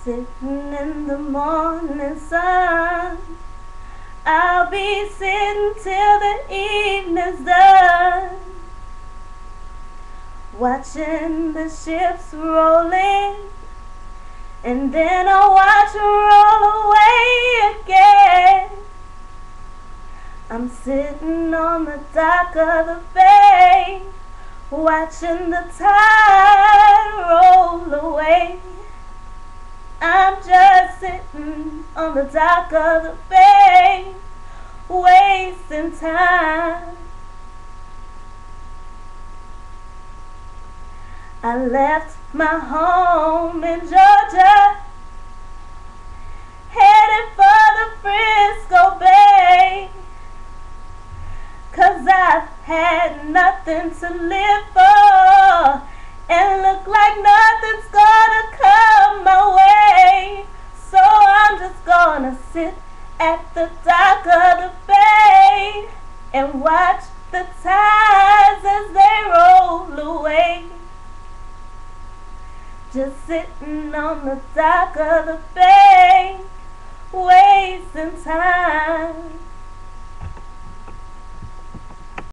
Sitting in the morning sun, I'll be sitting till the evening's done, watching the ships roll in, and then I'll watch them roll away again. I'm sitting on the dock of the bay, watching the tide roll away. I'm just sitting on the dock of the bay, wasting time. I left my home in Georgia, headed for the Frisco Bay, 'cause I've had nothing to live for, and look like nothing's gonna come my way. So I'm just gonna sit at the dock of the bay and watch the tides as they roll away. Just sitting on the dock of the bay, wasting time.